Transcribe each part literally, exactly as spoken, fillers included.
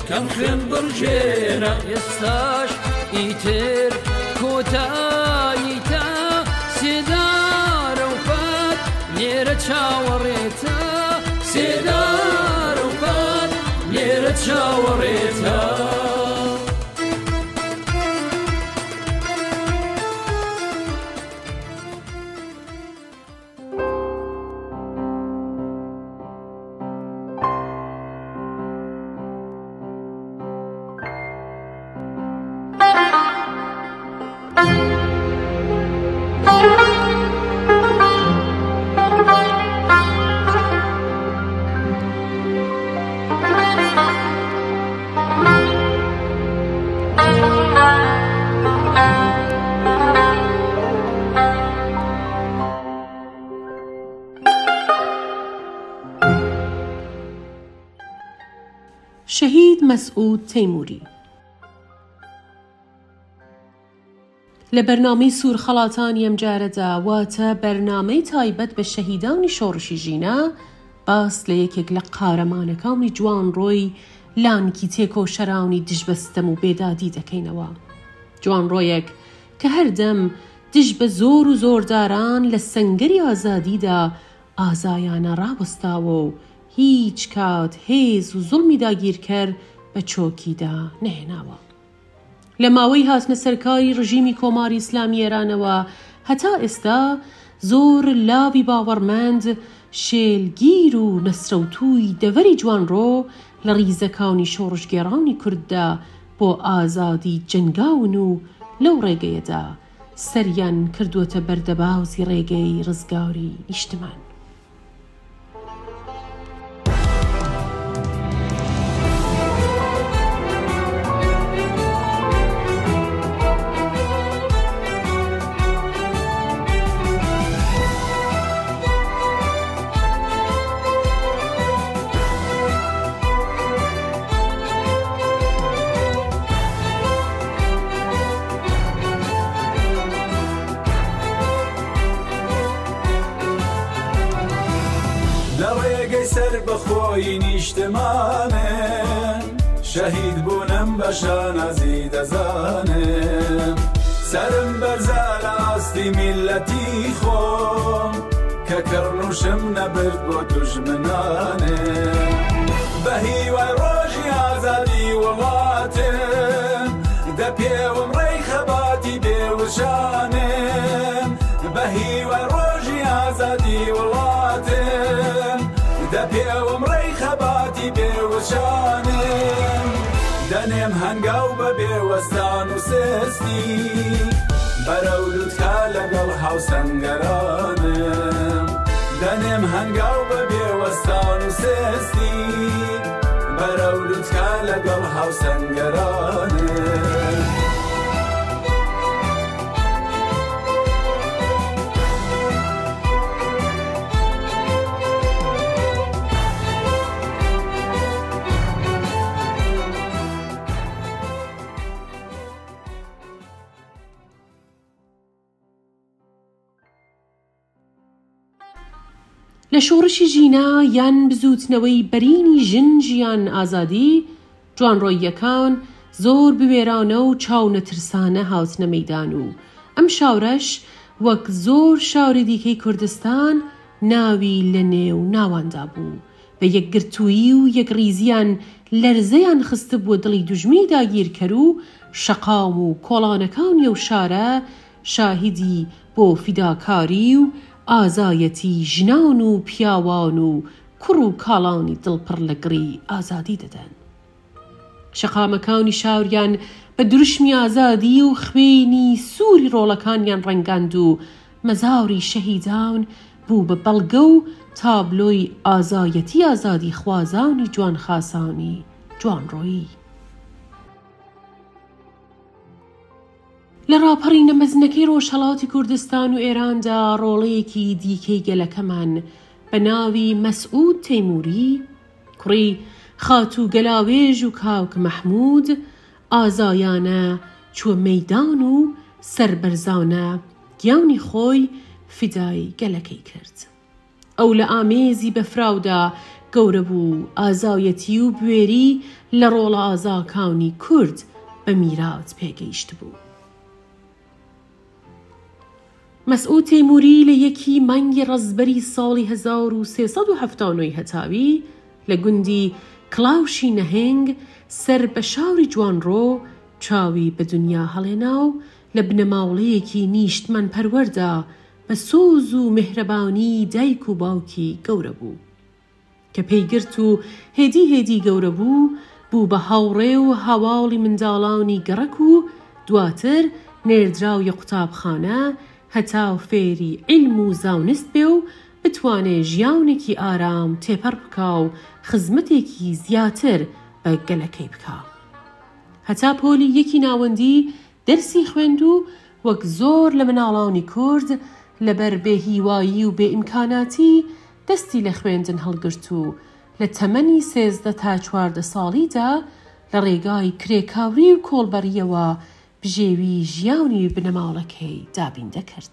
کەم خوێن بڕژێرە ئێستاش ئیتر کۆتاییتە سێدارە و پات لێرە چاوەڕێتە سێدارە و پات لێرە چاوەڕێتە شهید مسعود تیموری لە بەرنامەی سوورخەڵاتانی ئەم جارەدا واتە بەرنامەی تایبەت بە شەهیدانی شۆڕشی ژینە باس لە یەکێک لە قارەمانەکانی جوانڕۆی لانکی تێکۆ شەراونی دژبەستەم و بێدادی دەکەینەوە. جوانڕۆیەک کە هەردەم دژ بە زۆر و زۆرداران لە سەنگەری ئازادیدا ئازایانە ڕاوەستاوە و هیچ کات هێز و زوڵمی داگیرکەر بە چۆکیدا نەهێناوە. لە ماوەی هاتنە سەرکاری ڕژیمی کۆماری ئیسلامی ئێرانەوە هەتا ئێستا زۆر لاوی باوەڕمەند شێلگیر و نەسرەوتووی دەڤەری جوانڕۆ لە ڕیزەکانی شۆڕشگێڕانی کورددا بۆ ئازادی جەنگاون و لەو ڕێگەیەدا سەریان کردووەتە بەردەباوزی ڕێگەی ڕزگاری نیشتمان. سەر بەخۆی نیشتمانم شەهید بوونم بە شانازی دەزانم سرم بەرزە لە ئاستی میلەتی خۆم کە کڕنوشم نەبرد بۆ دوژمنانم بە هیوای ڕۆژی ئازادی وڵاتم دە پێوم ڕێی خەباتی بێوشانم بە هیوای ڕۆژی ئازادی وڵاتم دە پێوم ڕێی خەباتی بێوەشانم دەنێم هەنگاو بە بێوەستان و سێستی بەرەو لوتکا لەگەڵ هاوسەنگەرانم دەنێم هەنگاو بە بێوەستان و سێستی بەرەو لوتکا لەگەڵ هاوسەنگەرانم لە شۆڕشی ژینە یان بزوتنەوەی بەرینی ژن ژیان ئازادی جوانڕۆییەکان زۆر بوێرانە و چاونەترسانە هاتنە مەیدان و ئەم شاورەش وەک زۆر شاوری دیکەی کوردستان ناوی لە نێو ناواندا بوو بە یەکگرتووی و یەکڕیزیان لەرزەیان خستە بۆ دڵی دوژمی داگیرکەر و شەقام و کۆڵانەکانی و شارە شاهیدی بۆ فیداکاری و ئازایەتی ژنان و پیاوان و کوڕ و کاڵانی دڵپڕ لە گڕی ئازادی دەدەن. شەقامەکانی شاوریان بە دروشمی ئازادی و خوێنی سووری ڕۆڵەکانیان ڕەنگاند و مەزاوری شەهیدان بوو بە بەڵگە و تابلۆی ئازایەتی ئازادی خوازانی جوان خاسانی جوانڕۆیی. لە ڕاپەڕینە مەزنەکەی ڕۆژهەڵاتی کوردستان و ئێراندا ڕۆڵەیەکی دیکەی گەلەکەمان بە ناوی مەسعود تەیموری کوڕی خاتوو گەلاوێژ و کاوک مەحموود ئازایانە چووە مەیدان و سەربەرزانە گیانی خۆی فیدای گەلەکەی کرد. ئەو لە ئامێزی بەفراودا گەورە بوو ئازاویەتی و بوێری لە ڕۆڵە ئازاکانی کورد بە میرات پێگەیشت بوو. مەسعود تەیمووری لە یەکی مانگی ڕەزبەری ساڵی هەزار و سێسەد و هەفتاد و نۆی هەتاوی لە گوندی کڵاوشی نەهێنگ سەر بە شاوری جوانڕۆ چاوی بە دنیا هەڵێنا و لە بنەماوڵەیەکی نیشتمان پەروەردا بە سۆز و مهرەبانی دایک و باوکی گەورە بوو کە پێیگرت و هێدی هێدی گەورە بوو بوو بە هاوڕێ و هەواڵی منداڵانی گەڕەک و دواتر نێردراوی قوتابخانە هەتا و فێری علم و زانست بێ و بتوانێ ژیانێکی ئارام تێپەڕ بکا و خزمەتێکی زیاتر بە گەلەکەی بکا. هەتا پۆلی یەکی ناوەندی دەرسی خوێند و وەک زۆر لە مناڵانی کورد لەبەر بێهیوایی و بێئیمکاناتی دەستی لە خوێندن هەڵگرت و لە تەمەنی سێزدە تا چواردە ساڵیدا لە ڕێگای کرێکاوری و کۆڵبەریەوە بژێوی ژیانی بنەماڵەکەی دابیندە کرد.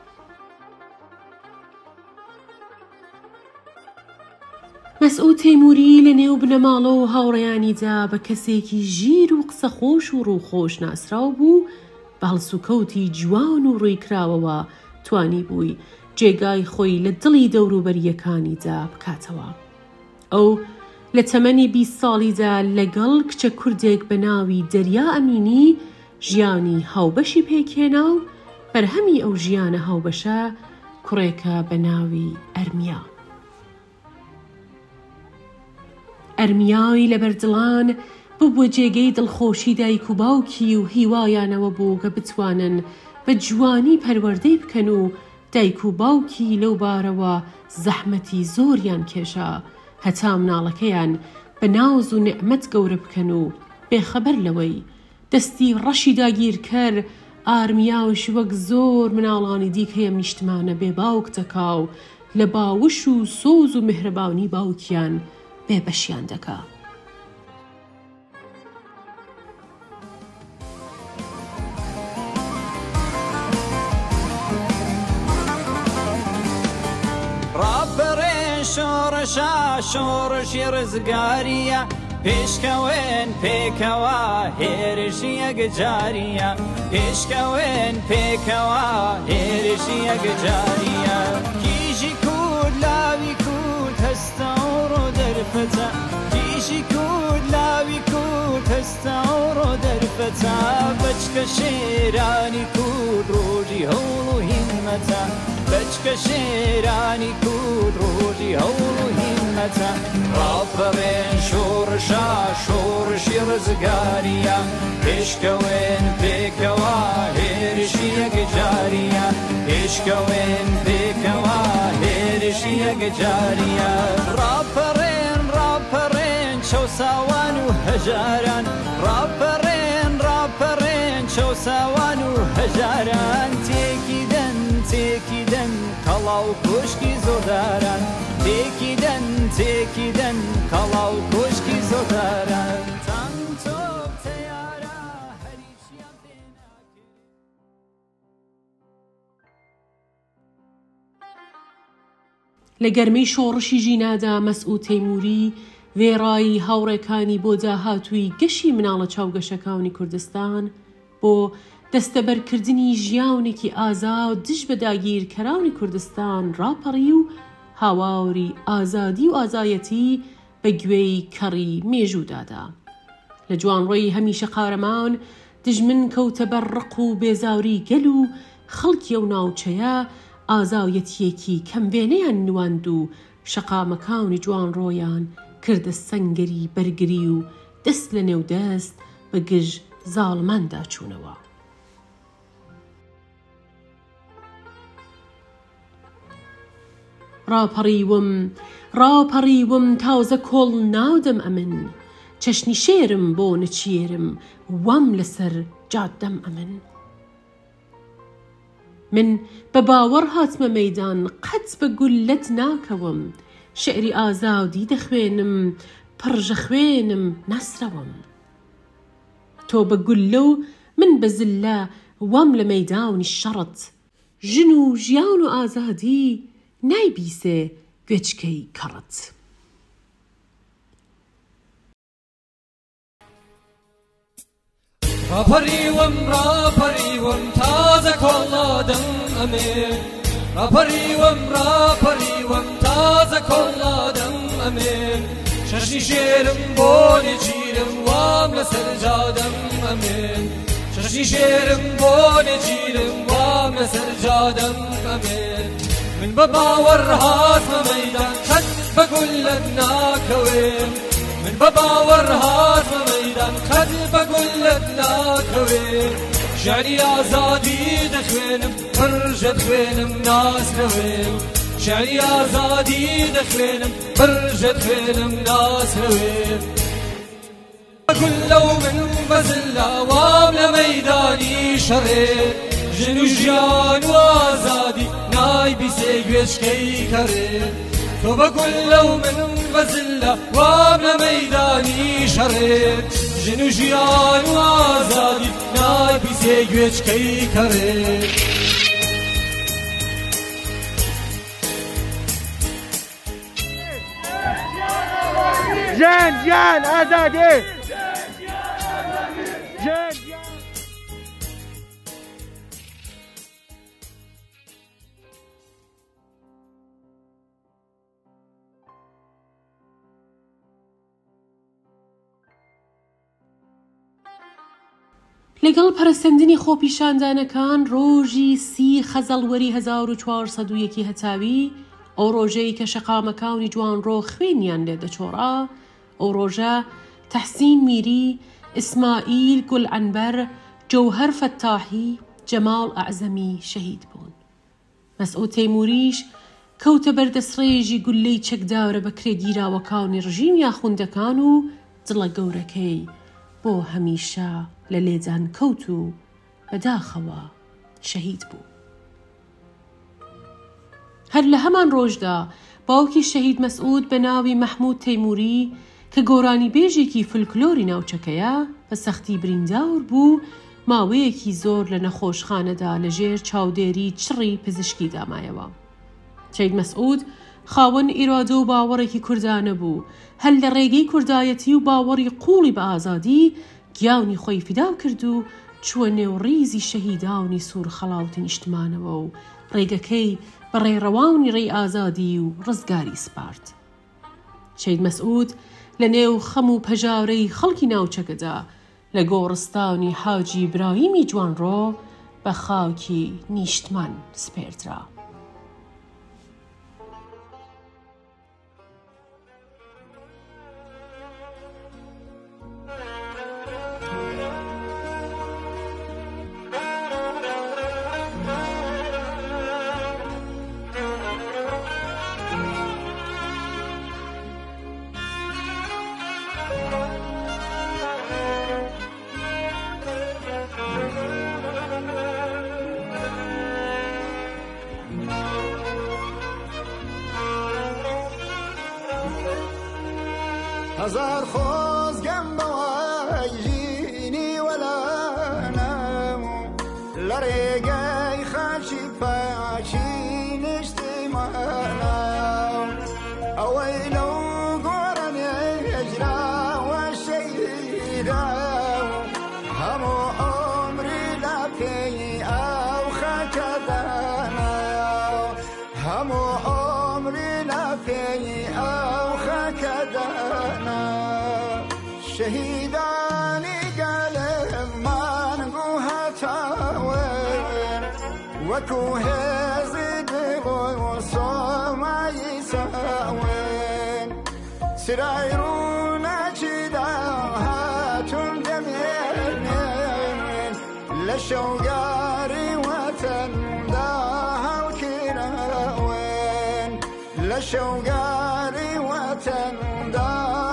مەسعود تەیمووری لە نێو بنەماڵە و هاوڕێیانیدا بە کەسێکی ژیر و قسە خۆش و ڕووخۆش ناسراو بوو بە هەڵسوکەوتی جوان و ڕوویکراوەوە توانی بووی جێگای خۆی لە دڵی دەوروبەریەکانیدا بکاتەوە. ئەو لە تەمەنی بیست ساڵیدا لەگەڵ کچە کوردێک بە ناوی دەریا ئەمینی ژیانی هاوبەشی پێکێنا و بەرهەمی ئەو ژیانە هاوبەشە کوڕێکە بە ناوی ئەرمیا. ئەرمیای لە بەردڵان ببووە جێگەی دڵخۆشی دایک و باوکی و هیوایانەوە بوو کە بتوانن بە جوانی پەروەردەی بکەن و دایک و باوکی لەو بارەوە زەحمەتی زۆریان کێشا هەتا مناڵەکەیان بە ناز و نعمەت گەورە بکەن و بێخەبەر لەوەی دەستی ڕەشی داگیرکەر ئارمیاوش وەک زۆر مناڵانی دیکەیە نیشتمانە بێ باوک دەکا و لە باوش و سۆز و مهرەبانی باوکیان بێبەشیان دەکا. ڕابەڕێن شۆڕەشا شۆڕەشی ڕزگاریە پێشکەوێن پێکەوە هێرشی یەکجاریە پێشکەوێن پێکەوە هێرشی یەکجاریە کیژی کورد لاوی کورد هەستە و ڕۆ دەرفەتە کیژی کورد لاوی کورد هەستە و ڕۆ دەرفەتە بەچکە شێرانی کورد ڕۆژی هەوڵ و هیممەتە بەچکە شێرانی کورد ڕۆژی هەوڵ و هیممەتە ڕاپەڕێن شۆڕشا شۆڕشی ڕزگاریە پێشکەوێن پێکەوە هێرشی یەکجاریە پێشکەوێن پێکەوە هێرشی یەکجاریە ڕاپەڕێن ڕاپەڕێن چەوساوان و هەژاران ڕاپەڕێن ڕاپەڕێن چەوساوان و هەژاران تێکی دەن تێکی دەن قەڵاو کۆشکی زۆرداران تێکی دەن تێکی دەن قەڵاو کۆشکی زۆرداران تام تۆپ تەیارە هەریچیان پێ ناکرد. لە گەرمەی شۆڕشی ژینادا مەسعود تەیمووری وێڕایی هاوڕێکانی بۆ داهاتووی گەشی مناڵە چاوگەشەکانی کوردستان بۆ دەستەبەرکردنی ژیانێکی ئازا و دژ بە داگیرکەرانی کوردستان ڕاپەڕی و هاواوری ئازادی و ئازایەتی بە گوێی کەڕی مێژوودادا. لە جوانڕۆی هەمیشە قارەمان دژمن کەوتە بەر ڕق و بێزاوری گەل و خەڵکی ئەو ناوچەیە ئازاویەتیەکی کەموێنەیان نواند و شەقامەکانی جوانڕۆیان کردە سەنگەری بەرگری و دەست لە نێو دەست بە گژ زاڵماندا چوونەوە. ڕاپەڕیوم ڕاپەڕیوم تازە کۆڵ ناودەم ئەمن چەشنی شێرم بۆ نەچێرم وەم لەسەر جادەم ئەمن. من بە باوەڕ هاتمە مەیدان قەت بە گولەت ناکەوم شعری ئازادی دەخوێنم پڕژە خوێنم ناسرەوم. تۆ بە گولە و من بە زلە وەم لە مەیدانی شەڕت ژن و ژیان و ئازادی نایبیسێ گوێچکەی کەڕت. ڕاپەریوەم ڕاپەریوەم تازە کۆڵادەم ئەمێ ڕاپەریوەم ڕاپەریوەم تازە کۆڵادەم ئەمێ شەشنی شێرم بۆ لێگیرم وام لەسەر جادەم ئەمێ شەشنی شێرم بۆ لێگیرم وام لەسەر جادەم ئەمێ من بە باوەڕ هاتمە مەیدان قەت بە گولەت ناکەوێم من بە باوەڕ هاتمە مەیدان قەت بە گولەت ناکەوێم ژیانی ئازادی دەخوێنم پڕژە دخوێنم ناسنەوێم ژیانی ئازادی دەخوێنم پڕژە دخوێنم ناسنەوێم گولە و من بەزلە وام لە مەیدانی شەڕێ ژن و ژیان و ئازادی نای بیسێ گوێچکەی کەڕێ تۆ بە گولە و من بەزلە وام لە مەیدانی شەڕێ ژن و ژیان و ئازادی نای بیسێ گوێچکەی کەڕێ ژیان ژیان ئازادی ژیان لەگەڵ پەرستەندنی خۆپیشاندانەکان ڕۆژی سی خەزەڵوەری هەزار و چوارسەد و یەکی هەتاوی ئەو ڕۆژەی کە شەقامەکانی جوانڕۆ خوێنیان لێ دەچۆڕا ئەو ڕۆژە تەحسین میری، ئیسماعیل گولعنبەر، جەوهەر فەتاحی، جەماڵ ئەعزەمی شەهید بوون. مەسعود تەیموریش کەوتە بەردەسڕێژی گولەی چەکدارە بە کرێگیراوەکانی ڕژیم یاخوندەکان و دڵە گەورەکەی بۆ هەمیشە لە لێجان کەوت و بەداخەوە شەهید بوو. هەر لە هەمان ڕۆژدا باوکی شەهید مەسعود بە ناوی مەحموود تەیموری کە گۆرانی بێژێکی فلکلۆری ناوچەکەیە بە سەختی بریندار بوو ماوەیەکی زۆر لە نەخۆشخانەدا لەژێر چاودێری چڕی پزیشکی دامایەوە. شەهید مەسعود خاوەن ئیرادە و باوەڕێکی کوردانە بوو، هەر لە ڕێگەی کوردایەتی و باوەڕی قوڵی بە ئازادی گیاونی خۆی فیداو کرد و چووە نێوڕیزی شەهیدانی سوور خەڵاوتی نیشتمانەوە و ڕێگەکەی بە ڕێڕەوانی ڕێی ئازادی و ڕزگاری سپارد. شەهید مەسعود لە نێو خەم و پەژارەی خەڵکی ناوچەکەدا لە گۆڕستانی حاجی ئیبراهیمی جوانڕۆ بە خاوکی نیشتمان سپێردرا. هزار خۆزگەم بەوای ژینی وەلانەم لە ڕێگەی خاچی پاچی نیشتمانەم ئەوەی لەو گۆرەنێ هێژراوە شەیدا هەموو عۆمری لە پێی ئەو خاکەدانە هەموو عۆمری لە پێی ئەو خاکەدانە شەهیدانی گەلەمان گو هەتاوێن وەکو هێزی دڵ و سۆمایی ساوێن سرای ڕووناچیدا هاتوون دەمێنێن لە شەوگاری وەتەندا هەڵکراوێن لە شەوگاری وەتەندا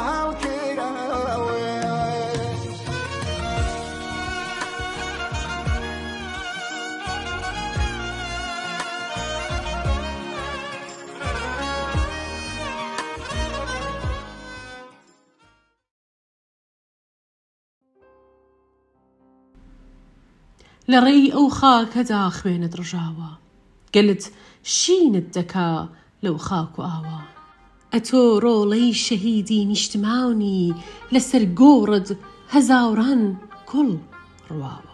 لە ڕێی ئەو خاکەدا خوێنت ڕژاوە گەلت شینت دەکا لەو خاک و ئاوە ئەتۆ ڕۆڵەی شەهیدی نیشتمانی لەسەر گۆڕت هەزاوران گوڵ ڕواوە.